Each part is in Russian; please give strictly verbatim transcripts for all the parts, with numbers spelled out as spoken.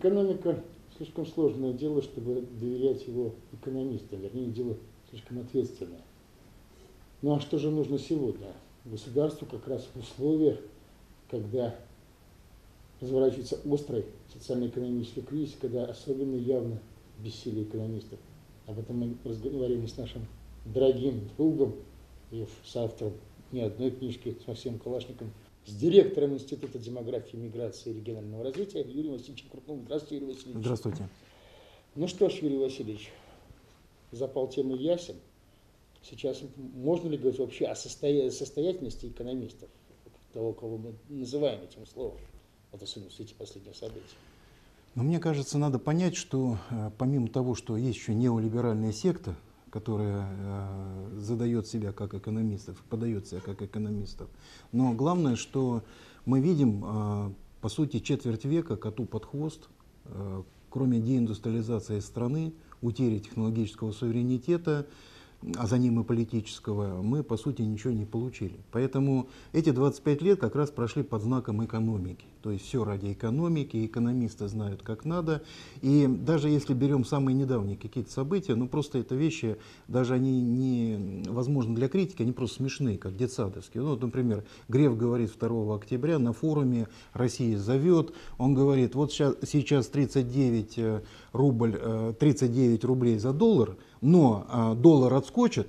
Экономика слишком сложное дело, чтобы доверять его экономистам, вернее, дело слишком ответственное. Ну а что же нужно сегодня? Государству как раз в условиях, когда разворачивается острый социально-экономический кризис, когда особенно явно бессилие экономистов. Об этом мы разговаривали с нашим дорогим другом и с автором не одной книжки, с Максимом Калашниковым, с директором Института демографии, миграции и регионального развития Юрием Васильевичем Крупновым. Здравствуйте, Юрий Васильевич. Здравствуйте. Ну что ж, Юрий Васильевич, запал темы ясен. Сейчас можно ли говорить вообще о состоя... состоятельности экономистов, того, кого мы называем этим словом, вот особенно в свете последних событий? Но мне кажется, надо понять, что э, помимо того, что есть еще неолиберальная секта, которая э, задает себя как экономистов, подает себя как экономистов, но главное, что мы видим, э, по сути, четверть века коту под хвост, э, кроме деиндустриализации страны, утери технологического суверенитета, а за ним и политического, мы, по сути, ничего не получили. Поэтому эти двадцать пять лет как раз прошли под знаком экономики. То есть все ради экономики, экономисты знают, как надо. И даже если берем самые недавние какие-то события, ну просто это вещи, даже они не возможны для критики, они просто смешные, как детсадовские. Ну, вот, например, Греф говорит второго октября на форуме «Россия зовет», он говорит, вот сейчас, сейчас тридцать девять, рубль, тридцать девять рублей за доллар, но а, доллар отскочит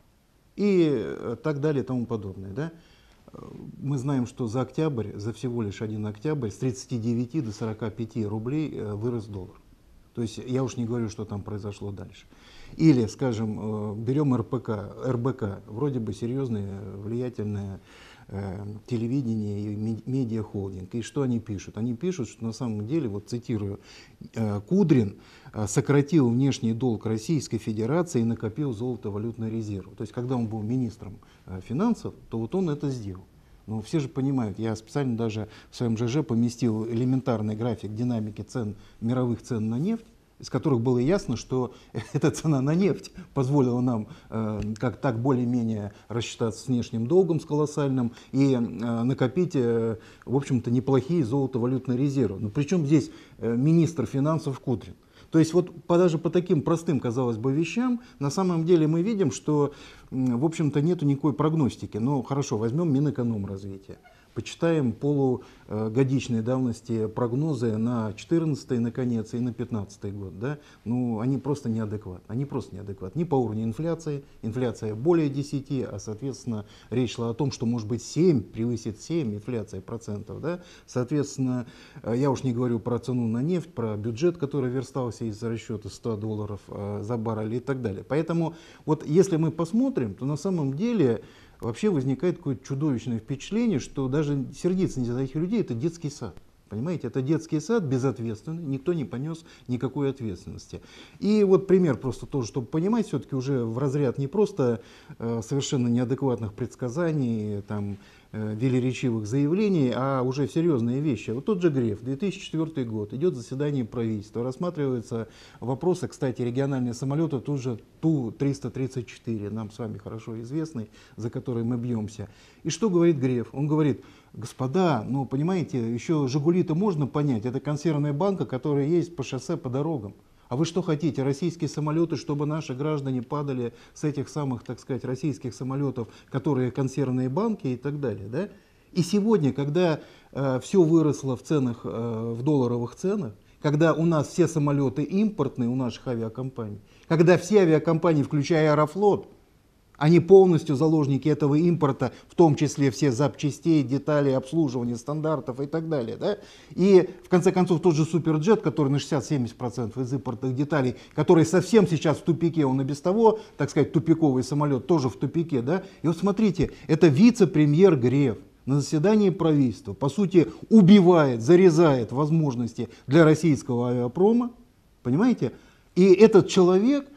и так далее и тому подобное. Да? Мы знаем, что за октябрь, за всего лишь один октябрь, с тридцати девяти до сорока пяти рублей э, вырос доллар. То есть я уж не говорю, что там произошло дальше. Или, скажем, э, берем эр пэ ка, эр бэ ка, вроде бы серьезное, влиятельное э, телевидение и медиахолдинг. И что они пишут? Они пишут, что на самом деле, вот цитирую, э, Кудрин э, сократил внешний долг Российской Федерации и накопил золото-валютный резерв. То есть когда он был министром э, финансов, то вот он это сделал. Но все же понимают, я специально даже в своем ЖЖ поместил элементарный график динамики цен, мировых цен на нефть, из которых было ясно, что эта цена на нефть позволила нам э, как так более-менее рассчитаться с внешним долгом, с колоссальным, и э, накопить, э, в общем-то, неплохие золото-валютные резервы. Но причем здесь э, министр финансов Кудрин? То есть вот по, даже по таким простым, казалось бы, вещам, на самом деле мы видим, что, в общем-то, нету никакой прогностики. Ну, хорошо, возьмем Минэкономразвития. Почитаем полугодичной давности прогнозы на четырнадцатый, наконец, и на пятнадцатый год. Да? Ну, они просто неадекватны. Они просто неадекватны. Не по уровню инфляции. Инфляция более десяти, а, соответственно, речь шла о том, что, может быть, семь, превысит семь инфляция процентов. Да? Соответственно, я уж не говорю про цену на нефть, про бюджет, который верстался из-за расчета ста долларов за баррель и так далее. Поэтому, вот если мы посмотрим, то на самом деле вообще возникает какое-то чудовищное впечатление, что даже сердиться нельзя за этих людей, это детский сад. Понимаете, это детский сад безответственный, никто не понес никакой ответственности. И вот пример просто тоже, чтобы понимать, все-таки уже в разряд не просто э, совершенно неадекватных предсказаний, там, э, велеречивых заявлений, а уже серьезные вещи. Вот тот же Греф, две тысячи четвёртый год, идет заседание правительства, рассматриваются вопросы, кстати, региональные самолеты, тут же Ту триста тридцать четыре, нам с вами хорошо известный, за который мы бьемся. И что говорит Греф? Он говорит: господа, ну понимаете, еще Жигули-то можно понять, это консервная банка, которая есть по шоссе, по дорогам. А вы что хотите, российские самолеты, чтобы наши граждане падали с этих самых, так сказать, российских самолетов, которые консервные банки и так далее, да? И сегодня, когда э, все выросло в ценах, э, в долларовых ценах, когда у нас все самолеты импортные, у наших авиакомпаний, когда все авиакомпании, включая Аэрофлот, они полностью заложники этого импорта, в том числе все запчастей, деталей, обслуживания, стандартов и так далее. Да? И в конце концов тот же Суперджет, который на шестьдесят-семьдесят процентов из импортных деталей, который совсем сейчас в тупике, он и без того, так сказать, тупиковый самолет, тоже в тупике. Да? И вот смотрите, это вице-премьер Греф на заседании правительства, по сути, убивает, зарезает возможности для российского авиапрома, понимаете? И этот человек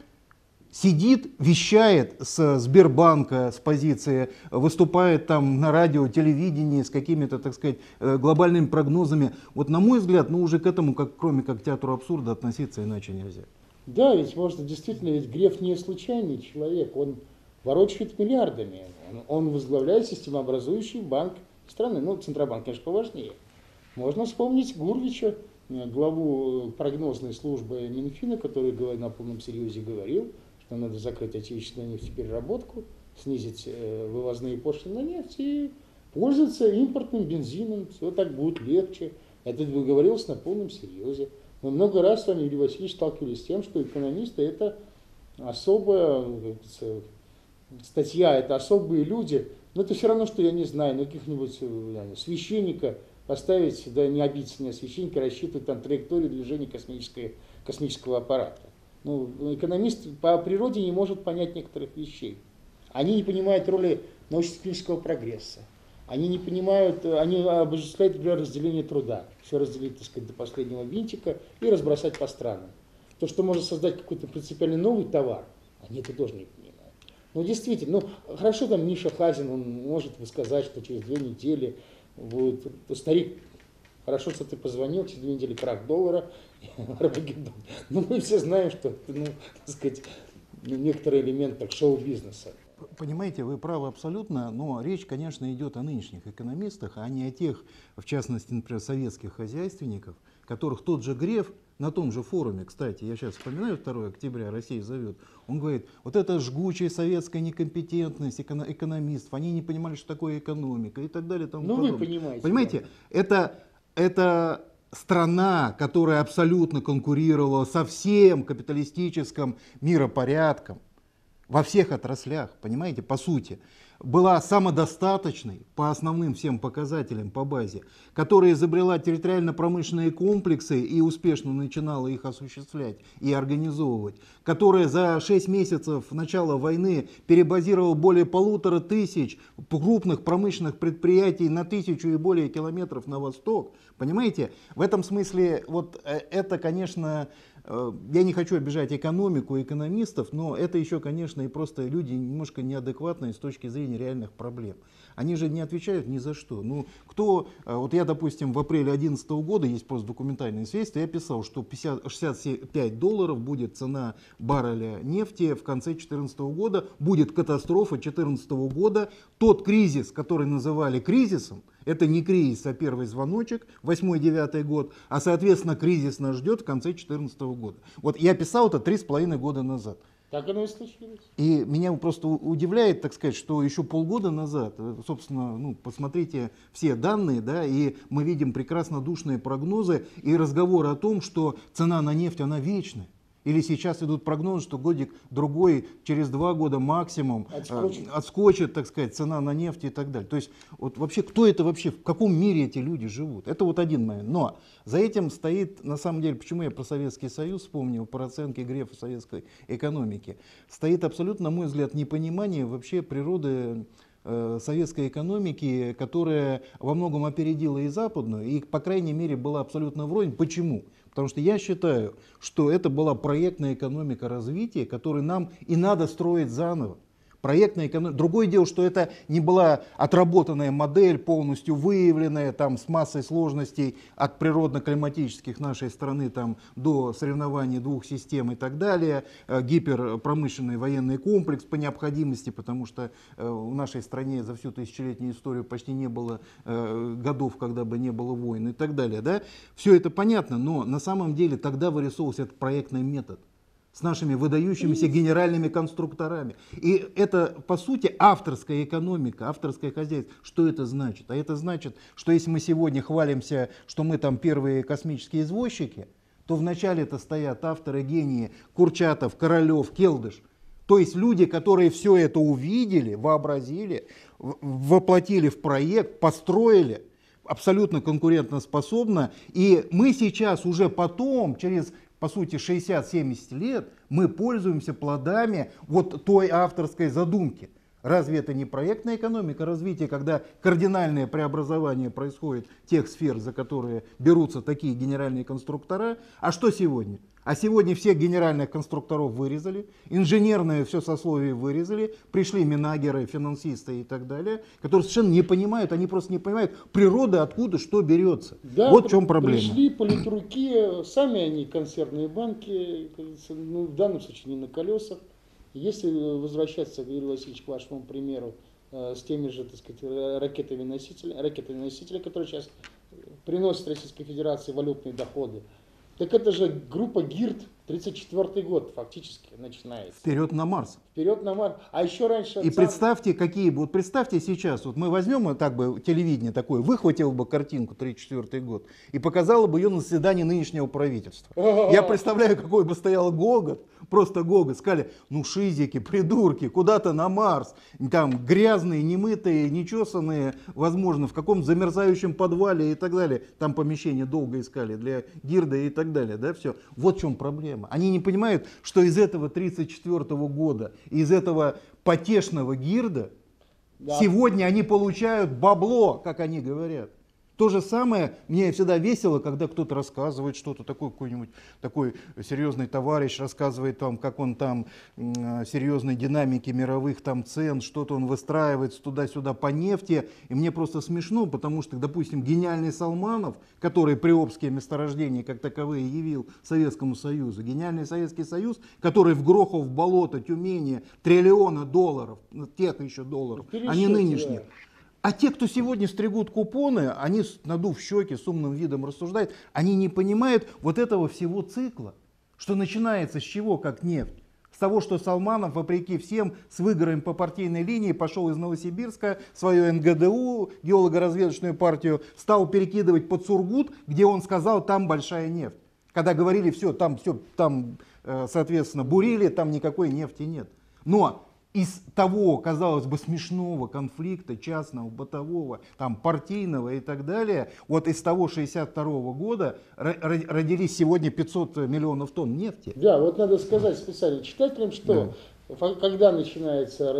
сидит, вещает с Сбербанка, с позиции, выступает там на радио, телевидении с какими-то, так сказать, глобальными прогнозами. Вот на мой взгляд, ну уже к этому, как, кроме как к театру абсурда, относиться иначе нельзя. Да, ведь можно действительно, ведь Греф не случайный человек, он ворочает миллиардами, он, он возглавляет системообразующий банк страны, ну Центробанк, конечно, поважнее. Можно вспомнить Гурвича, главу прогнозной службы Минфина, который на полном серьезе говорил, что надо закрыть отечественную нефтепереработку, снизить вывозные пошлины на нефть и пользоваться импортным бензином. Все так будет легче. Это говорилось на полном серьезе. Мы много раз с вами, Юрий Васильевич, сталкивались с тем, что экономисты — это особая, как статья, это особые люди. Но это все равно, что, я не знаю, на каких-нибудь священника поставить, да, не обидеться на священника, рассчитывать там траекторию движения космического аппарата. Ну, экономист по природе не может понять некоторых вещей. Они не понимают роли научно-технического прогресса. Они не понимают, они обожествляют, например, разделение труда. Все разделить, так сказать, до последнего винтика и разбросать по странам. То, что может создать какой-то принципиально новый товар, они это тоже не понимают. Ну, действительно, ну, хорошо, там Миша Хазин, он может сказать, что через две недели будет, то старик, хорошо, что ты позвонил, через две недели крах доллара, Армагеддон. Но мы все знаем, что это, ну, так сказать, некоторый элемент так, шоу-бизнеса. Понимаете, вы правы абсолютно, но речь, конечно, идет о нынешних экономистах, а не о тех, в частности, например, советских хозяйственников, которых тот же Греф на том же форуме, кстати, я сейчас вспоминаю, второго октября Россия зовет, он говорит, вот это жгучая советская некомпетентность эконом, экономистов, они не понимали, что такое экономика и так далее. Тому ну, подобное. Вы понимаете. Понимаете, да. это, это страна, которая абсолютно конкурировала со всем капиталистическим миропорядком, во всех отраслях, понимаете, по сути, была самодостаточной по основным всем показателям по базе, которая изобрела территориально-промышленные комплексы и успешно начинала их осуществлять и организовывать, которая за шесть месяцев начала войны перебазировала более полутора тысяч крупных промышленных предприятий на тысячу и более километров на восток. Понимаете, в этом смысле вот это, конечно, я не хочу обижать экономику, экономистов, но это еще, конечно, и просто люди немножко неадекватные с точки зрения реальных проблем. Они же не отвечают ни за что. Ну, кто, вот я, допустим, в апреле две тысячи одиннадцатого года, есть просто документальное свидетельство, я писал, что шестьдесят пять долларов будет цена барреля нефти в конце две тысячи четырнадцатого года, будет катастрофа две тысячи четырнадцатого года. Тот кризис, который называли кризисом, это не кризис, а первый звоночек, восьмой-девятый год, а, соответственно, кризис нас ждет в конце две тысячи четырнадцатого года. Вот я писал это три с половиной года назад. Так оно и случилось. И меня просто удивляет, так сказать, что еще полгода назад, собственно, ну, посмотрите все данные, да, и мы видим прекрасно душные прогнозы и разговоры о том, что цена на нефть, она вечная. Или сейчас идут прогнозы, что годик-другой, через два года максимум отскочит. отскочит, так сказать, цена на нефть и так далее. То есть вот вообще, кто это вообще, в каком мире эти люди живут? Это вот один момент. Но за этим стоит, на самом деле, почему я про Советский Союз вспомнил, про оценки Грефа советской экономики, стоит абсолютно, на мой взгляд, непонимание вообще природы э, советской экономики, которая во многом опередила и западную, и, по крайней мере, была абсолютно вровень. Почему? Потому что я считаю, что это была проектная экономика развития, которую нам и надо строить заново. Проектная экономика. Другое дело, что это не была отработанная модель, полностью выявленная, там, с массой сложностей от природно-климатических нашей страны там, до соревнований двух систем и так далее. Гиперпромышленный военный комплекс по необходимости, потому что в нашей стране за всю тысячелетнюю историю почти не было годов, когда бы не было войн и так далее. Да? Все это понятно, но на самом деле тогда вырисовывался этот проектный метод с нашими выдающимися генеральными конструкторами. И это, по сути, авторская экономика, авторское хозяйство. Что это значит? А это значит, что если мы сегодня хвалимся, что мы там первые космические извозчики, то вначале это стоят авторы, гении Курчатов, Королев, Келдыш. То есть люди, которые все это увидели, вообразили, воплотили в проект, построили абсолютно конкурентоспособно. И мы сейчас уже потом, через по сути, шестьдесят-семьдесят лет, мы пользуемся плодами вот той авторской задумки. Разве это не проектная экономика развития, когда кардинальное преобразование происходит тех сфер, за которые берутся такие генеральные конструктора? А что сегодня? А сегодня всех генеральных конструкторов вырезали, инженерные все сословие вырезали, пришли менеджеры, финансисты и так далее, которые совершенно не понимают, они просто не понимают природы, откуда что берется. Да, вот в чем проблема. Пришли политруки, сами они консервные банки, ну, в данном случае не на колесах. Если возвращаться, Юрий Васильевич, к вашему примеру, с теми же, так сказать, ракетами-носителями, ракетами-носителями, которые сейчас приносит Российской Федерации валютные доходы. Так это же группа ГИРД, тридцать четвёртый год фактически начинается. Вперед на Марс. Вперед на Марс. А еще раньше... И Цан... представьте, какие вот представьте сейчас, вот мы возьмем так бы телевидение такое, выхватил бы картинку тридцать четвёртый год и показало бы ее на заседании нынешнего правительства. Я представляю, какой бы стоял гогот, просто гогот. Сказали, ну шизики, придурки, куда-то на Марс. Там грязные, немытые, нечесанные, возможно, в каком-то замерзающем подвале и так далее. Там помещение долго искали для ГИРДа и так далее. Да, все. Вот в чем проблема. Они не понимают, что из этого тридцать четвёртого года, из этого потешного ГИРДа, да, сегодня они получают бабло, как они говорят. То же самое, мне всегда весело, когда кто-то рассказывает что-то, такой какой-нибудь такой серьезный товарищ рассказывает, там, как он там э, серьезной динамики мировых там цен, что-то он выстраивает туда-сюда по нефти. И мне просто смешно, потому что, допустим, гениальный Салманов, который приобские месторождения как таковые явил Советскому Союзу, гениальный Советский Союз, который вгрохал в болото Тюмени триллиона долларов, тех еще долларов, а не нынешних. А те, кто сегодня стригут купоны, они, надув щеки, с умным видом рассуждают, они не понимают вот этого всего цикла, что начинается с чего, как нефть. С того, что Салманов, вопреки всем, с выиграем по партийной линии, пошел из Новосибирска, свою эн гэ дэ у, геолого-разведочную партию, стал перекидывать под Сургут, где он сказал, там большая нефть. Когда говорили, все, там, все, там, соответственно, бурили, там никакой нефти нет. Но из того, казалось бы, смешного конфликта, частного, бытового, там, партийного и так далее, вот из того шестьдесят второго года родились сегодня пятьсот миллионов тонн нефти. Да, вот надо сказать специально читателям, что да. Когда начинается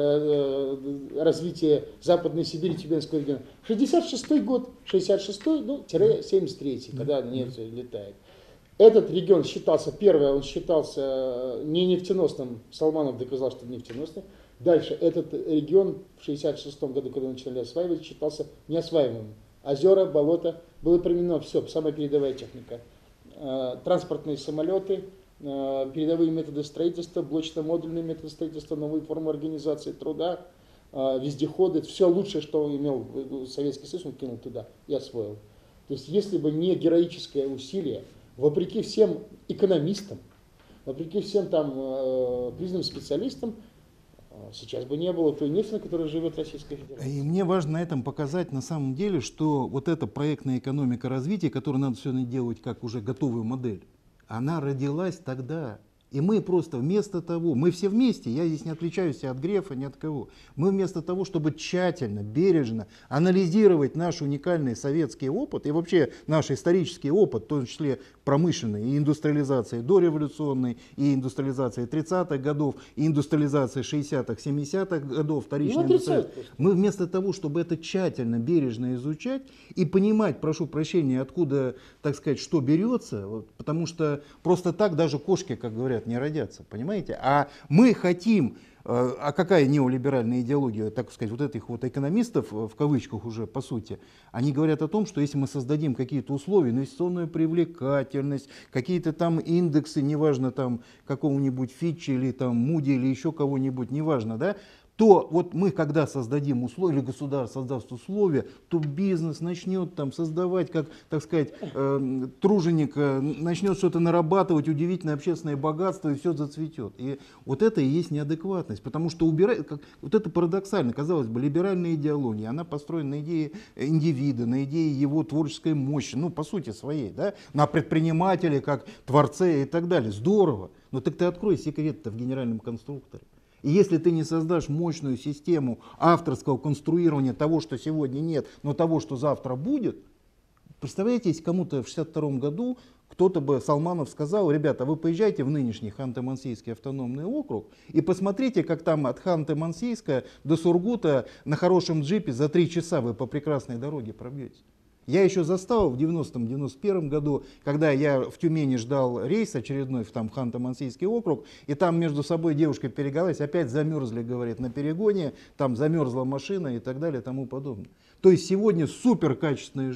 развитие Западной Сибири, Тюменского региона? шестьдесят шестой год, шестьдесят шестой, ну, семьдесят третий, когда нефть летает. Этот регион считался, первое, он считался не нефтеносным, Салманов доказал, что нефтеносный. Дальше этот регион в шестьдесят шестом году, когда начали осваивать, считался неосваиваемым. Озера, болота, было применено все, самая передовая техника. Транспортные самолеты, передовые методы строительства, блочно-модульные методы строительства, новые формы организации труда, вездеходы, все лучшее, что имел Советский Союз, он кинул туда и освоил. То есть если бы не героическое усилие, вопреки всем экономистам, вопреки всем там э, признанным специалистам, э, сейчас бы не было той нефти, на которой живет Российская Федерация. И мне важно на этом показать на самом деле, что вот эта проектная экономика развития, которую надо сегодня делать как уже готовую модель, она родилась тогда. И мы просто вместо того, мы все вместе, я здесь не отличаюсь от Грефа, ни от кого, мы вместо того, чтобы тщательно, бережно анализировать наш уникальный советский опыт и вообще наш исторический опыт, в том числе промышленной и индустриализации дореволюционной, и индустриализации тридцатых годов, и индустриализации шестидесятых, семидесятых годов, вторичной индустриализации, мы вместо того, чтобы это тщательно, бережно изучать и понимать, прошу прощения, откуда, так сказать, что берется, вот, потому что просто так даже кошки, как говорят, не родятся, понимаете? А мы хотим, а какая неолиберальная идеология, так сказать, вот этих вот экономистов, в кавычках уже по сути, они говорят о том, что если мы создадим какие-то условия, инвестиционную привлекательность, какие-то там индексы, неважно там какого-нибудь Фитча или там Муди или еще кого-нибудь, неважно, да, то вот мы, когда создадим условия, или государство создаст условия, то бизнес начнет там создавать, как, так сказать, э, труженик э, начнет что-то нарабатывать, удивительное общественное богатство, и все зацветет. И вот это и есть неадекватность, потому что убирать, как, вот это парадоксально, казалось бы, либеральная идеология, она построена на идее индивида, на идее его творческой мощи, ну, по сути своей, да, на предпринимателе, как творце и так далее. Здорово, но так ты открой секрет-то в генеральном конструкторе. И если ты не создашь мощную систему авторского конструирования того, что сегодня нет, но того, что завтра будет, представляете, если кому-то в шестьдесят втором году кто-то бы, Салманов, сказал: ребята, вы поезжайте в нынешний Ханты-Мансийский автономный округ и посмотрите, как там от Ханты-Мансийска до Сургута на хорошем джипе за три часа вы по прекрасной дороге пробьетесь. Я еще застал в девяностом — девяносто первом году, когда я в Тюмени ждал рейс очередной в там Ханты-Мансийский округ, и там между собой девушка переговорилась, опять замерзли, говорит, на перегоне, там замерзла машина и так далее и тому подобное. То есть сегодня супер качественная жизнь,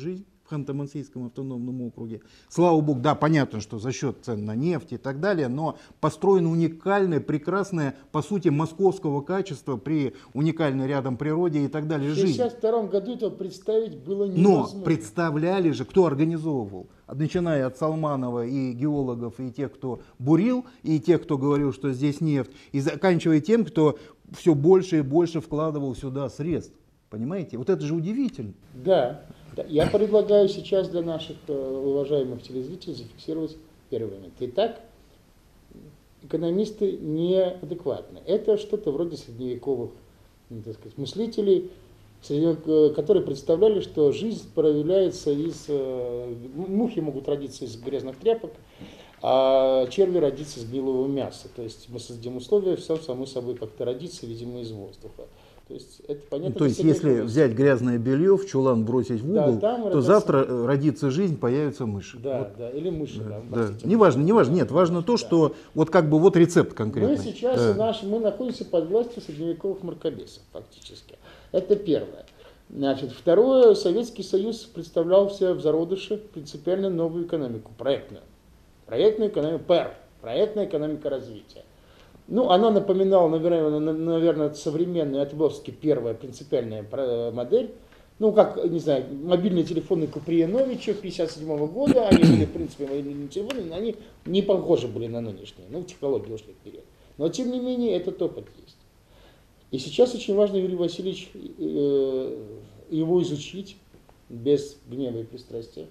в Ханты-Мансийском автономном округе. Слава богу, да, понятно, что за счет цен на нефть и так далее, но построена уникальная, прекрасная, по сути, московского качества при уникальной рядом природе и так далее В жизнь. шестьдесят втором году этого представить было невозможно. Но представляли же, кто организовывал, начиная от Салманова и геологов, и тех, кто бурил, и тех, кто говорил, что здесь нефть, и заканчивая тем, кто все больше и больше вкладывал сюда средств. Понимаете? Вот это же удивительно. Да. Да. Я предлагаю сейчас для наших э, уважаемых телезрителей зафиксировать первый момент. Итак, экономисты неадекватны. Это что-то вроде средневековых, ну, так сказать, мыслителей, которые представляли, что жизнь проявляется из... Мухи могут родиться из грязных тряпок, а черви родиться из гнилого мяса. То есть мы создадим условия, все само собой как-то родится, видимо, из воздуха. То есть, это понятно, ну, то есть если взять грязное белье, в чулан бросить в угол, да, то завтра родится жизнь, появятся мыши. Да, вот. Да, или мыши. Да, да, да. Неважно, неважно, нет, важно то, что да. вот как бы вот рецепт конкретный. Мы сейчас, да. наш, мы находимся под властью средневековых мракобесов, фактически. Это первое. Значит, второе, Советский Союз представлял в себя в зародыше принципиально новую экономику, проектную. Проектную экономику, ПЭР, проектная экономика развития. Ну, она напоминала, наверное, наверное современную, это была все-таки первая принципиальная модель. Ну, как, не знаю, мобильные телефоны Куприяновича пятьдесят седьмого года, они были, в принципе, мобильными телефонами, но они не похожи были на нынешние. Ну, технологии ушли вперед. Но, тем не менее, этот опыт есть. И сейчас очень важно, Юрий Васильевич, его изучить без гнева и пристрастия,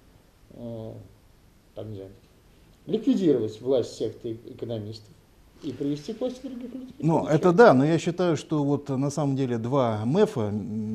там, не знаю, ликвидировать власть секты экономистов и привести к власти других людей. Ну, это да, но я считаю, что вот на самом деле два МЭФа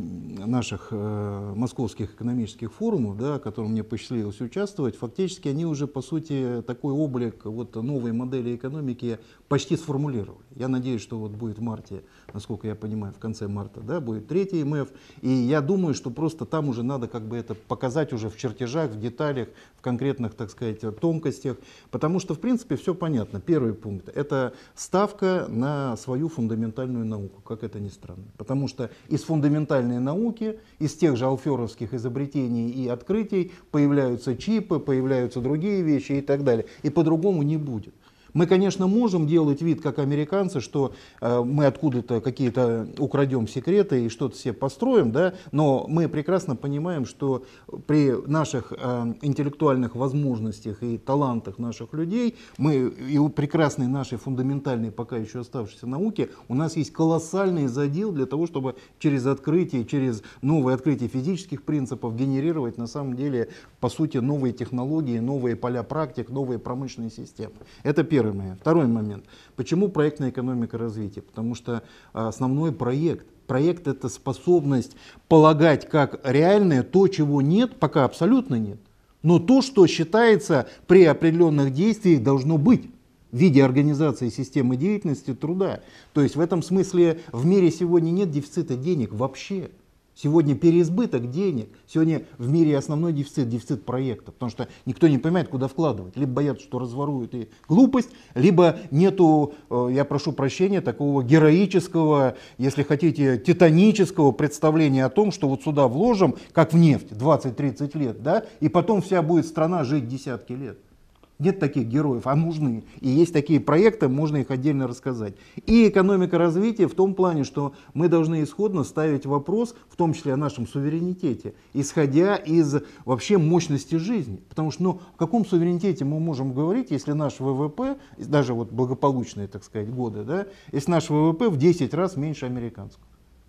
наших э, московских экономических форумов, да, в котором мне посчастливилось участвовать, фактически они уже, по сути, такой облик вот новой модели экономики почти сформулировали. Я надеюсь, что вот будет в марте, насколько я понимаю, в конце марта, да, будет третий МЭФ, и я думаю, что просто там уже надо как бы это показать уже в чертежах, в деталях, в конкретных, так сказать, тонкостях, потому что, в принципе, все понятно. Первый пункт — это ставка на свою фундаментальную науку, как это ни странно. Потому что из фундаментальной науки, из тех же алферовских изобретений и открытий появляются чипы, появляются другие вещи и так далее. И по-другому не будет. Мы, конечно, можем делать вид, как американцы, что э, мы откуда-то какие-то украдем секреты и что-то себе построим, да, но мы прекрасно понимаем, что при наших э, интеллектуальных возможностях и талантах наших людей, мы и у прекрасной нашей фундаментальной, пока еще оставшейся науки, у нас есть колоссальный задел для того, чтобы через открытие, через новые открытия физических принципов генерировать на самом деле, по сути, новые технологии, новые поля практик, новые промышленные системы. Это первое. Первый момент. Второй момент. Почему проектная экономика развития? Потому что основной проект. Проект — это способность полагать как реальное то, чего нет, пока абсолютно нет, но то, что считается при определенных действиях должно быть в виде организации системы деятельности труда. То есть в этом смысле в мире сегодня нет дефицита денег вообще. Сегодня переизбыток денег, сегодня в мире основной дефицит, дефицит проекта, потому что никто не понимает, куда вкладывать. Либо боятся, что разворуют и глупость, либо нету, я прошу прощения, такого героического, если хотите, титанического представления о том, что вот сюда вложим, как в нефть, двадцать-тридцать лет, да, и потом вся будет страна жить десятки лет. Нет таких героев, а нужны. И есть такие проекты, можно их отдельно рассказать. И экономика развития в том плане, что мы должны исходно ставить вопрос, в том числе о нашем суверенитете, исходя из вообще мощности жизни. Потому что ну, о каком суверенитете мы можем говорить, если наш ВВП, даже вот благополучные, так сказать, годы, да, если наш ВВП в десять раз меньше американского.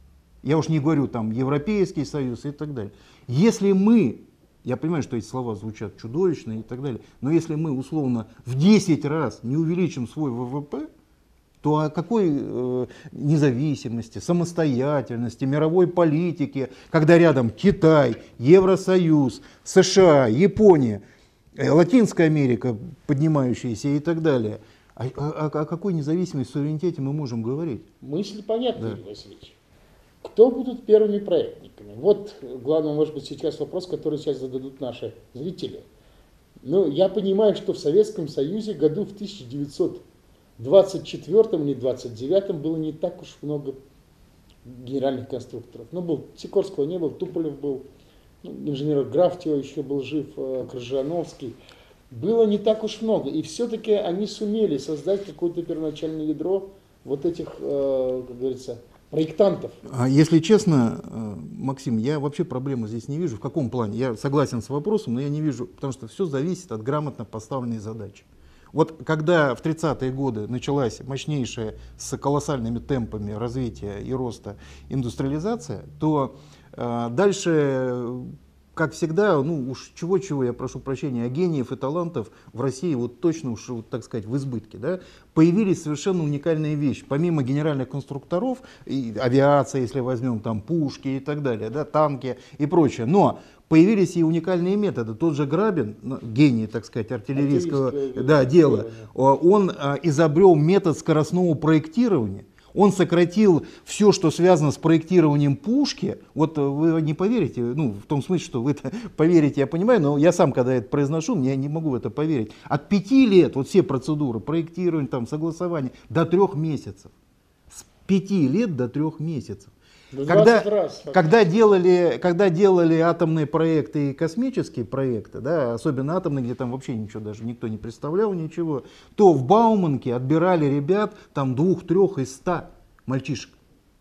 Я уж не говорю там Европейский Союз и так далее. Если мы... Я понимаю, что эти слова звучат чудовищно и так далее, но если мы условно в десять раз не увеличим свой ВВП, то о какой э, независимости, самостоятельности, мировой политике, когда рядом Китай, Евросоюз, США, Япония, э, Латинская Америка, поднимающаяся и так далее, о, о, о какой независимости, суверенитете мы можем говорить? Мысль понятна, Да. Юрий Васильевич. Кто будут первыми проектниками? Вот главный, может быть, сейчас вопрос, который сейчас зададут наши зрители. Ну, я понимаю, что в Советском Союзе году в тысяча девятьсот двадцать четвёртом или двадцать девятом было не так уж много генеральных конструкторов. Ну, был Сикорского не был, Туполев был, инженер Графтио еще был жив, Крыжановский. Было не так уж много. И все-таки они сумели создать какое-то первоначальное ядро вот этих, как говорится, проектантов. Если честно, Максим, я вообще проблемы здесь не вижу. В каком плане? Я согласен с вопросом, но я не вижу, потому что все зависит от грамотно поставленной задачи. Вот когда в тридцатые годы началась мощнейшая с колоссальными темпами развития и роста индустриализация, то э, дальше, как всегда, ну уж чего-чего, я прошу прощения, а гениев и талантов в России вот точно уж, вот, так сказать, в избытке. Да? Появились совершенно уникальные вещи. Помимо генеральных конструкторов, и авиация, если возьмем, там пушки и так далее, да, танки и прочее. Но появились и уникальные методы. Тот же Грабин, гений, так сказать, артиллерийского да, дела, он а, изобрел метод скоростного проектирования. Он сократил все, что связано с проектированием пушки. Вот вы не поверите, ну, в том смысле, что вы это поверите, я понимаю, но я сам, когда это произношу, я не могу в это поверить. От пяти лет, вот все процедуры, проектирование, там, согласование, до трех месяцев. С пяти лет до трех месяцев. Когда, раз, когда, делали, когда делали атомные проекты и космические проекты, да, особенно атомные, где там вообще ничего даже никто не представлял ничего, то в Бауманке отбирали ребят там двух-трех из ста мальчишек.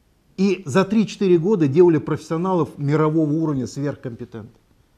И за три-четыре года делали профессионалов мирового уровня сверхкомпетентных.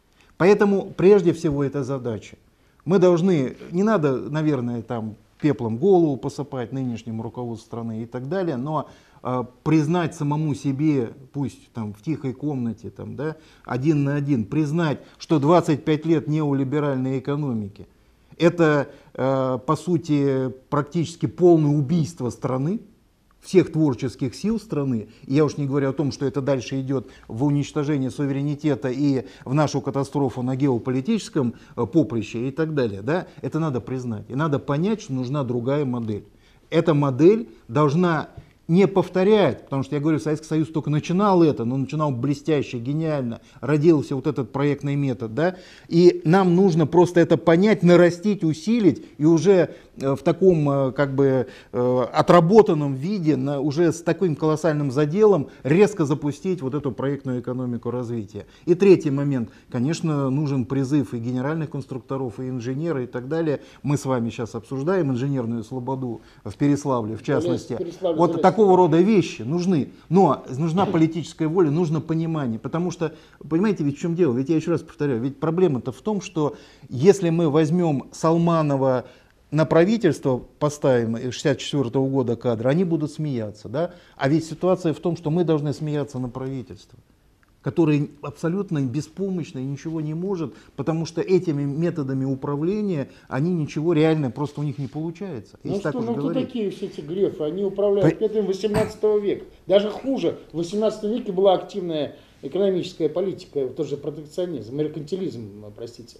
Поэтому прежде всего это задача. Мы должны, не надо, наверное, там пеплом голову посыпать нынешнему руководству страны и так далее, но э, признать самому себе, пусть там в тихой комнате, там, да, один на один, признать, что двадцать пять лет неолиберальной экономики — это, э, по сути, практически полное убийство страны, всех творческих сил страны, и я уж не говорю о том, что это дальше идет в уничтожение суверенитета и в нашу катастрофу на геополитическом поприще и так далее, да, это надо признать. И надо понять, что нужна другая модель. Эта модель должна не повторять, потому что я говорю, Советский Союз только начинал это, но начинал блестяще, гениально, родился вот этот проектный метод, да, и нам нужно просто это понять, нарастить, усилить, и уже в таком как бы отработанном виде, уже с таким колоссальным заделом резко запустить вот эту проектную экономику развития. И третий момент, конечно, нужен призыв и генеральных конструкторов, и инженеров, и так далее. Мы с вами сейчас обсуждаем инженерную слободу в Переславле, в частности. Переславле, вот такого рода вещи нужны, но нужна политическая воля, нужно понимание, потому что, понимаете, ведь в чем дело, ведь я еще раз повторяю, ведь проблема-то в том, что если мы возьмем Салманова на правительство поставим шестьдесят четвёртого года кадры, они будут смеяться, да? А ведь ситуация в том, что мы должны смеяться на правительство, которое абсолютно беспомощно и ничего не может, потому что этими методами управления они ничего реально, просто у них не получается. Ну что, ну кто такие все эти грефы? Они управляют методами восемнадцатого века. Даже хуже. В восемнадцатом веке была активная экономическая политика, тоже протекционизм, меркантилизм, простите.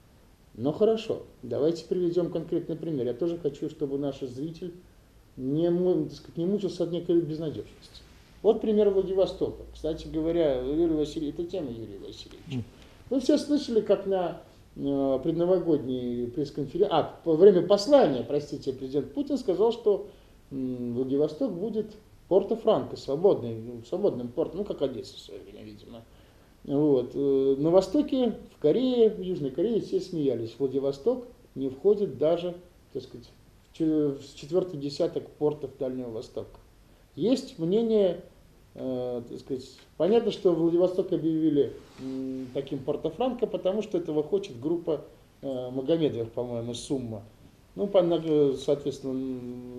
Ну хорошо, давайте приведем конкретный пример. Я тоже хочу, чтобы наш зритель не, так сказать, не мучился от некой безнадежности. Вот пример Владивостока. Кстати говоря, Юрий Васильевич, это тема Юрия Васильевича. Вы все слышали, как на э, предновогодней пресс-конференции, а, во время послания, простите, президент Путин сказал, что э, Владивосток будет Порто-Франко, свободным, свободным портом, ну как Одесса в свое время, видимо. Вот. На Востоке, в Корее, в Южной Корее все смеялись. Владивосток не входит даже, так сказать, в четвертый десяток портов Дальнего Востока. Есть мнение, э, так сказать, понятно, что Владивосток объявили э, таким Порто-Франко, потому что этого хочет группа э, Магомедовых, по-моему, Сумма. Ну, соответственно,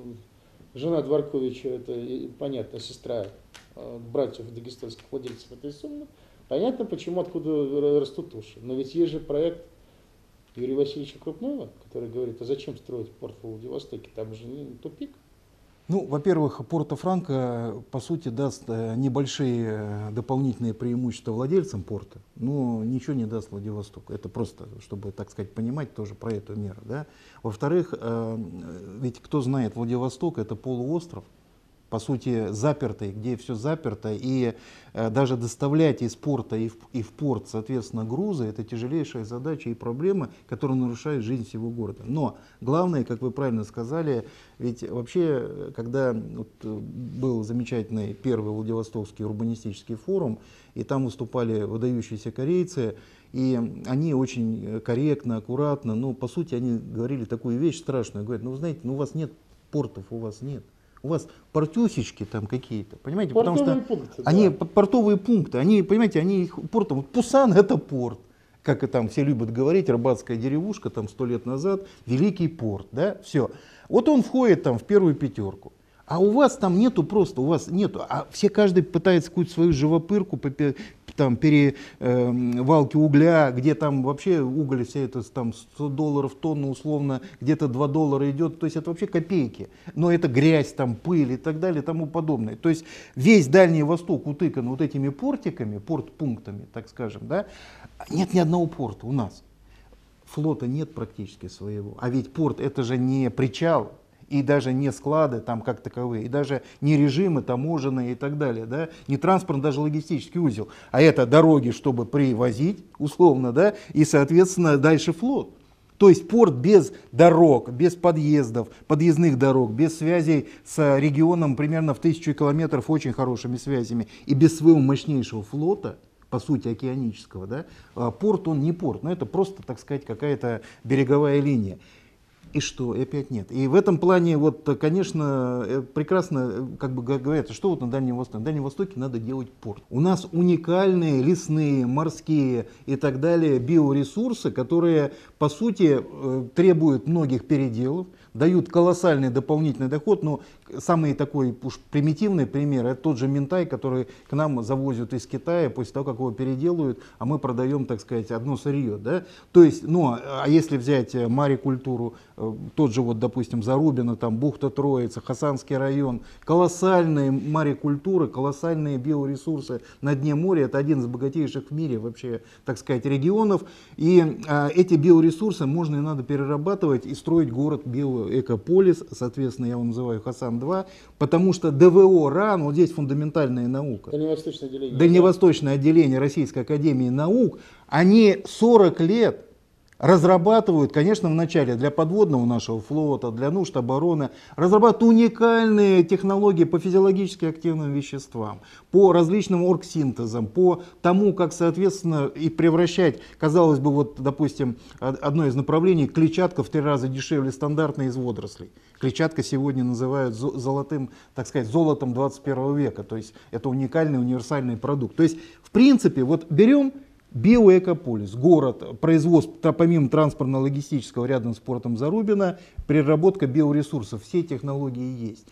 жена Дворковича, это, понятно, сестра э, братьев дагестанских владельцев этой Суммы. Понятно, почему, откуда растут уши. Но ведь есть же проект Юрия Васильевича Крупного, который говорит, а зачем строить порт в Владивостоке, там же не тупик. Ну, во-первых, Порто-Франко, по сути, даст небольшие дополнительные преимущества владельцам порта, но ничего не даст Владивостоку. Это просто, чтобы, так сказать, понимать тоже про эту меру. Да? Во-вторых, ведь кто знает, Владивосток — это полуостров. по сути, запертой, где все заперто, и э, даже доставлять из порта и в, и в порт, соответственно, грузы, это тяжелейшая задача и проблема, которая нарушает жизнь всего города. Но главное, как вы правильно сказали, ведь вообще, когда вот, был замечательный первый Владивостокский урбанистический форум, и там выступали выдающиеся корейцы, и они очень корректно, аккуратно, но по сути они говорили такую вещь страшную, говорят, ну вы знаете, ну у вас нет портов, у вас нет. У вас портюсечки там какие-то, понимаете? Портовые Потому что пункты, они, да. портовые пункты, они, понимаете, они их портом, вот Пусан это порт, как и там все любят говорить, рыбацкая деревушка, там сто лет назад, великий порт, да, все. Вот он входит там в первую пятерку. А у вас там нету просто, у вас нету, а все каждый пытается какую-то свою живопырку, там перевалки угля, где там вообще уголь, вся это там сто долларов тонна условно, где-то два доллара идет, то есть это вообще копейки. Но это грязь, там пыль и так далее и тому подобное. То есть весь Дальний Восток утыкан вот этими портиками, портпунктами, так скажем, да, нет ни одного порта у нас. Флота нет практически своего, а ведь порт это же не причал. И даже не склады там как таковые, и даже не режимы таможенные и так далее, да, не транспорт, даже логистический узел, а это дороги, чтобы привозить, условно, да, и, соответственно, дальше флот. То есть порт без дорог, без подъездов, подъездных дорог, без связей с регионом примерно в тысячу километров, очень хорошими связями, и без своего мощнейшего флота, по сути океанического, да, порт он не порт, но это просто, так сказать, какая-то береговая линия. И что? И опять нет. И в этом плане, вот, конечно, прекрасно, как бы говорят, что вот на Дальнем Востоке? На Дальнем Востоке надо делать порт. У нас уникальные лесные, морские и так далее биоресурсы, которые, по сути, требуют многих переделов, дают колоссальный дополнительный доход. Но самый такой уж примитивный пример, это тот же минтай, который к нам завозят из Китая после того, как его переделывают, а мы продаем, так сказать, одно сырье. Да? То есть, ну, а если взять марикультуру, тот же, вот, допустим, Зарубино, там, бухта Троица, Хасанский район, колоссальные марикультуры, колоссальные биоресурсы на дне моря, это один из богатейших в мире вообще, так сказать, регионов, и а, эти биоресурсы можно и надо перерабатывать и строить город биоэкополис, соответственно, я его называю Хасан два, потому что ДВО РАН, вот здесь фундаментальная наука, Дальневосточное отделение, Дальневосточное отделение Российской академии наук, они сорок лет разрабатывают, конечно, вначале для подводного нашего флота, для нужд обороны, разрабатывают уникальные технологии по физиологически активным веществам, по различным оргсинтезам, по тому, как, соответственно, и превращать, казалось бы, вот, допустим, одно из направлений, клетчатка в три раза дешевле стандартной из водорослей. Клетчатка сегодня называют золотым, так сказать, золотом двадцать первого века, то есть это уникальный универсальный продукт. То есть, в принципе, вот берем биоэкополис, город, производство, помимо транспортно-логистического рядом с портом Зарубино, переработка биоресурсов, все технологии есть.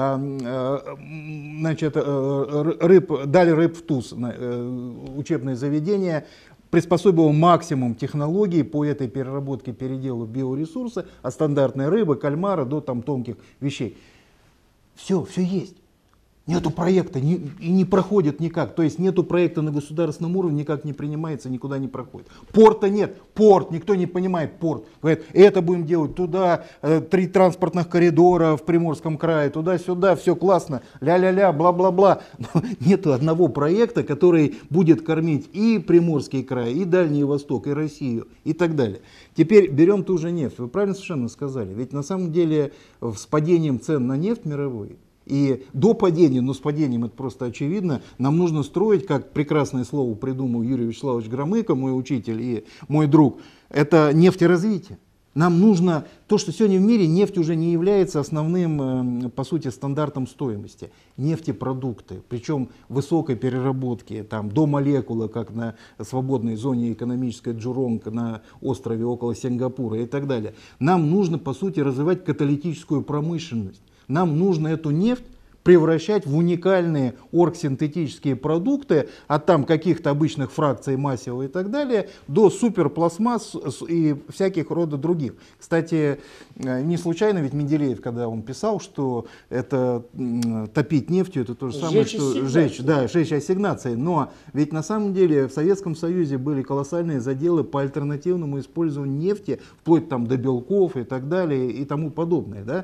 Значит, рыб, дали рыб в ТУЗ, учебное заведение, приспособил максимум технологий по этой переработке, переделу биоресурса, от стандартной рыбы, кальмара до там тонких вещей. Все, все есть. Нету проекта не, и не проходит никак. То есть нету проекта на государственном уровне, никак не принимается, никуда не проходит. Порта нет. Порт. Никто не понимает порт. Говорят, это будем делать туда, э, три транспортных коридора в Приморском крае, туда-сюда, все классно, ля-ля-ля, бла-бла-бла. Но нету одного проекта, который будет кормить и Приморский край, и Дальний Восток, и Россию, и так далее. Теперь берем ту же нефть. Вы правильно совершенно сказали. Ведь на самом деле с падением цен на нефть мировой, и до падения, но с падением это просто очевидно, нам нужно строить, как прекрасное слово придумал Юрий Вячеславович Громыко, мой учитель и мой друг, это нефтеразвитие. Нам нужно то, что сегодня в мире нефть уже не является основным, по сути, стандартом стоимости. Нефтепродукты, причем высокой переработки, там, до молекулы, как на свободной зоне экономической Джуронг на острове около Сингапура и так далее. Нам нужно, по сути, развивать каталитическую промышленность. Нам нужно эту нефть превращать в уникальные оргсинтетические продукты, от там каких-то обычных фракций массового и так далее, до суперпластмасс и всяких рода других. Кстати, не случайно ведь Менделеев, когда он писал, что это топить нефтью, это то же самое, сжечь что сжечь, да, сжечь ассигнации. Но ведь на самом деле в Советском Союзе были колоссальные заделы по альтернативному использованию нефти, вплоть там до белков и так далее и тому подобное. Да?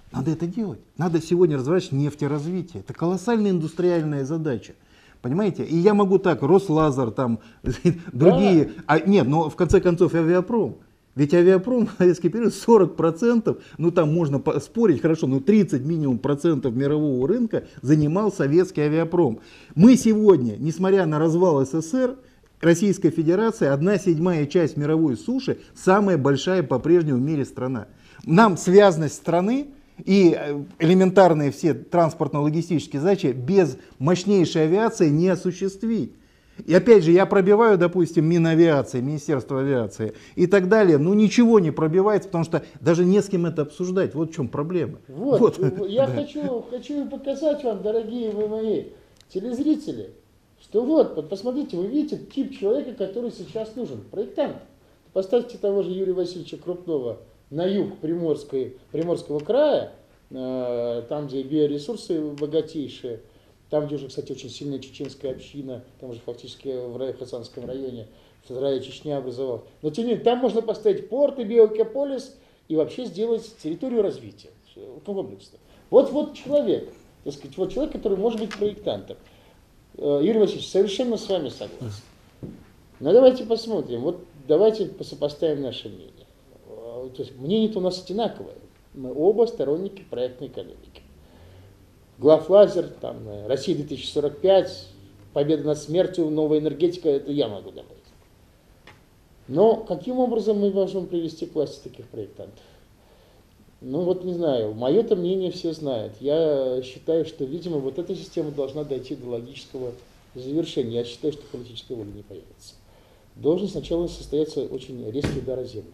Надо это делать. Надо сегодня разворачивать нефтеразвитие. Это колоссальная индустриальная задача. Понимаете? И я могу так, Рослазер, там, другие. Да. А, нет, но в конце концов авиапром. Ведь авиапром в советский период сорок процентов, ну там можно спорить, хорошо, но тридцать минимум процентов мирового рынка занимал советский авиапром. Мы сегодня, несмотря на развал СССР, Российская Федерация, одна седьмая часть мировой суши, самая большая по-прежнему в мире страна. Нам связность страны и элементарные все транспортно-логистические задачи без мощнейшей авиации не осуществить. И опять же, я пробиваю, допустим, Минавиации, Министерство авиации и так далее, ну ничего не пробивается, потому что даже не с кем это обсуждать. Вот в чем проблема. Вот, вот. я да. хочу, хочу показать вам, дорогие вы мои телезрители, что вот, посмотрите, вы видите тип человека, который сейчас нужен, проектант. Поставьте того же Юрия Васильевича Крупнова на юг Приморской, Приморского края, там, где биоресурсы богатейшие, там, где уже, кстати, очень сильная чеченская община, там уже фактически в Хасанском районе вторая Чечня образовалась. Но тем не менее, там можно поставить порт и биокополис и вообще сделать территорию развития комплексно. Вот, вот человек, так сказать, вот человек, который может быть проектантом. Юрий Васильевич, совершенно с вами согласен. Но давайте посмотрим, вот давайте сопоставим наши мнения. То есть мнение-то у нас одинаковое. Мы оба сторонники проектной экономики. Главлазер, там, Россия две тысячи сорок пять, победа над смертью, новая энергетика, это я могу добавить. Но каким образом мы можем привести к власти таких проектантов? Ну вот не знаю, мое-то мнение все знают. Я считаю, что, видимо, вот эта система должна дойти до логического завершения. Я считаю, что политической воли не появится. Должен сначала состояться очень резкий удар о землю.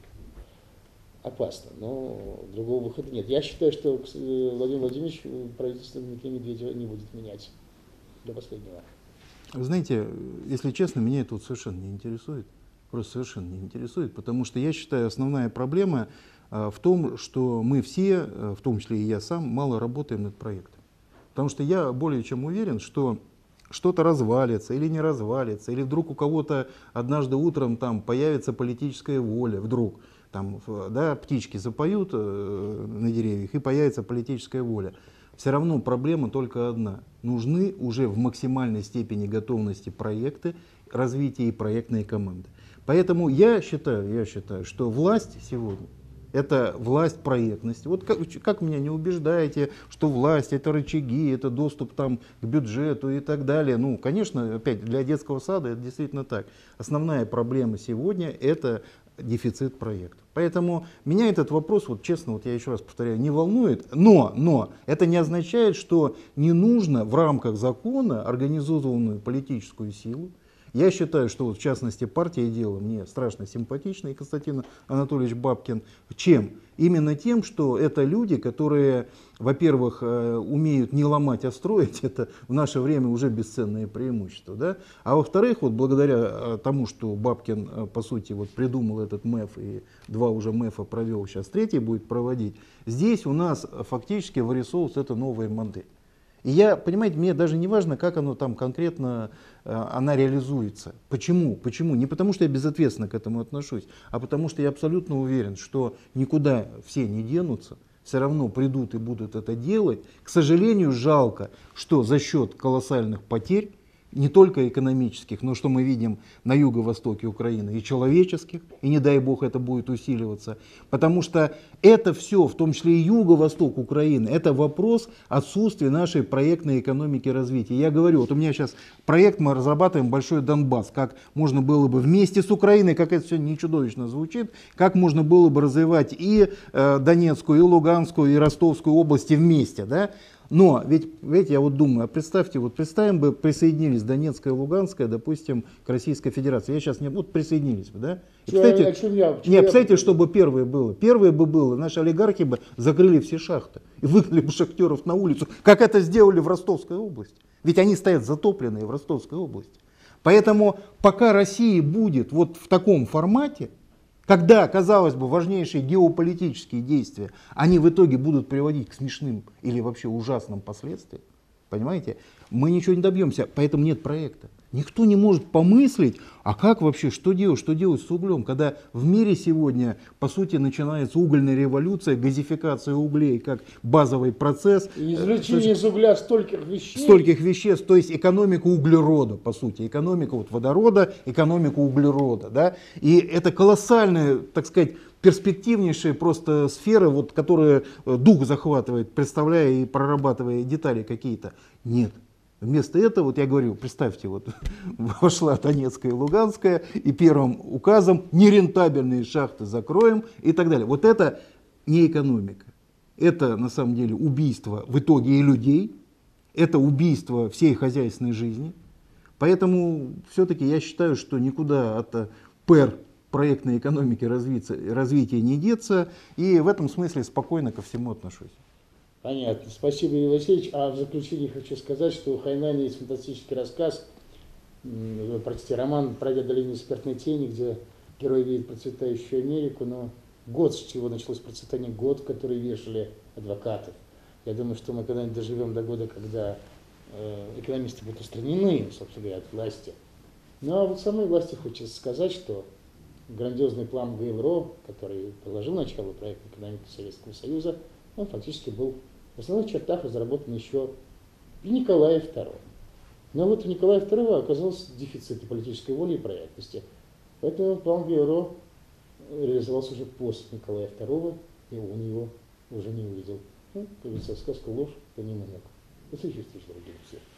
Опасно, но другого выхода нет. Я считаю, что Владимир Владимирович правительство Дмитрия Медведева не будет менять до последнего. Вы знаете, если честно, меня это вот совершенно не интересует. Просто совершенно не интересует, потому что я считаю, основная проблема а, в том, что мы все, а, в том числе и я сам, мало работаем над проектом. Потому что я более чем уверен, что что-то развалится или не развалится, или вдруг у кого-то однажды утром там появится политическая воля, вдруг. Там, да, птички запоют э, на деревьях, и появится политическая воля. Все равно проблема только одна. Нужны уже в максимальной степени готовности проекты, развития и проектные команды. Поэтому я считаю, я считаю, что власть сегодня — это власть проектности. Вот как, как меня не убеждаете, что власть — это рычаги, это доступ там, к бюджету и так далее. Ну, конечно, опять для детского сада это действительно так. Основная проблема сегодня — это дефицит проекта. Поэтому меня этот вопрос, вот честно, вот я еще раз повторяю, не волнует, но, но это не означает, что не нужно в рамках закона организованную политическую силу. Я считаю, что вот в частности партия «Дело» мне страшно симпатична, и Константин Анатольевич Бабкин. Чем? Именно тем, что это люди, которые, во-первых, умеют не ломать, а строить. Это в наше время уже бесценное преимущество. Да? А во-вторых, вот благодаря тому, что Бабкин, по сути, вот придумал этот МЭФ, и два уже МЭФа провел, сейчас третий будет проводить, здесь у нас фактически вырисовывается эта новая модель. И я, понимаете, мне даже не важно, как оно там конкретно, э, она реализуется. Почему? Почему? Не потому, что я безответственно к этому отношусь, а потому, что я абсолютно уверен, что никуда все не денутся, все равно придут и будут это делать. К сожалению, жалко, что за счет колоссальных потерь, не только экономических, но что мы видим на юго-востоке Украины, и человеческих, и не дай бог это будет усиливаться, потому что это все, в том числе и юго-восток Украины, это вопрос отсутствия нашей проектной экономики развития. Я говорю, вот у меня сейчас проект, мы разрабатываем Большой Донбасс, как можно было бы вместе с Украиной, как это все не чудовищно звучит, как можно было бы развивать и э, Донецкую, и Луганскую, и Ростовскую области вместе, да? Но ведь, ведь я вот думаю, а представьте, вот представим бы, присоединились Донецкая и Луганская, допустим, к Российской Федерации. Я сейчас не буду, присоединились бы, да? И, кстати, я, я, я, не, представьте, что бы первое было. Первое бы было, наши олигархи бы закрыли все шахты и выгнали бы шахтеров на улицу, как это сделали в Ростовской области. Ведь они стоят затопленные в Ростовской области. Поэтому пока Россия будет вот в таком формате, когда, казалось бы, важнейшие геополитические действия, они в итоге будут приводить к смешным или вообще ужасным последствиям, понимаете? мы ничего не добьемся, поэтому нет проекта. Никто не может помыслить, а как вообще, что делать, что делать с углем, когда в мире сегодня, по сути, начинается угольная революция, газификация углей как базовый процесс. И извлечение из угля стольких веществ. Стольких веществ, то есть экономика углерода, по сути, экономика вот водорода, экономика углерода. Да? И это колоссальная, так сказать, перспективнейшая просто сфера, вот, которая дух захватывает, представляя и прорабатывая детали какие-то. Нет. Вместо этого, вот я говорю, представьте, вот вошла Донецкая и Луганская, и первым указом нерентабельные шахты закроем и так далее. Вот это не экономика. Это на самом деле убийство в итоге и людей, это убийство всей хозяйственной жизни. Поэтому все-таки я считаю, что никуда от ПЭР, проектной экономики, развиться, развития не деться, и в этом смысле спокойно ко всему отношусь. Понятно. Спасибо, Юрий Васильевич. А в заключение хочу сказать, что у Хайнани есть фантастический рассказ, простите, роман «Пройдя долину смертной тени», где герой видит процветающую Америку, но год, с чего началось процветание, год, в который вешали адвокатов. Я думаю, что мы когда-нибудь доживем до года, когда э, экономисты будут устранены, собственно говоря, от власти. Ну а вот самой власти хочется сказать, что грандиозный план ГЛРО, который положил начало проекта экономики Советского Союза, он фактически был в основных чертах разработан еще при Николае втором. Но вот у Николая второго оказался дефицит и политической воли и проектности. Поэтому план ГЛРО реализовался уже после Николая второго, и он его уже не увидел. Ну, как говорится, сказка ложь, по нему мог. До следующих встреч, дорогие друзья.